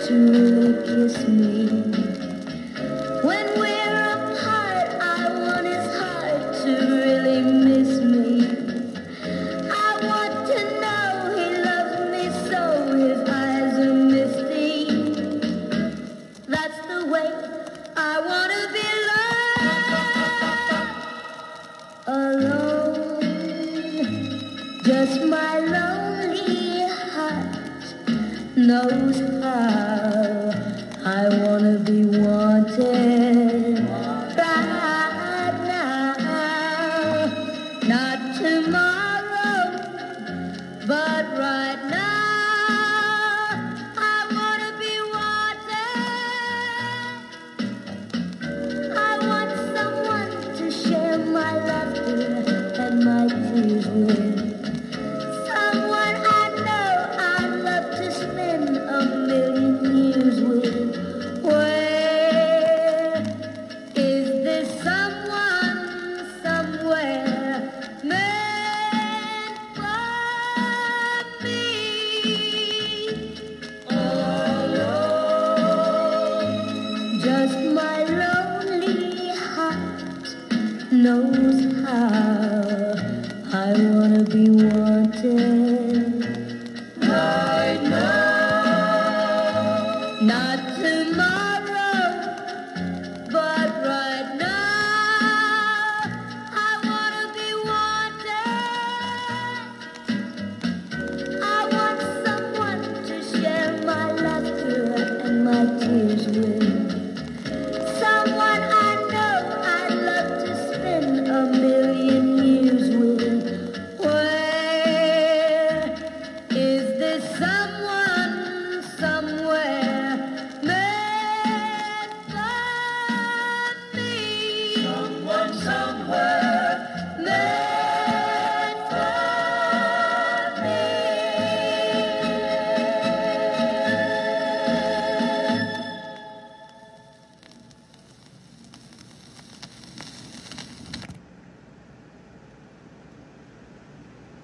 to really kiss me. When we're apart, I want his heart to really miss me. I want to know he loves me so his eyes are misty. That's the way I want to be loved. Alone, just my lonely heart knows how I wanna be wanted.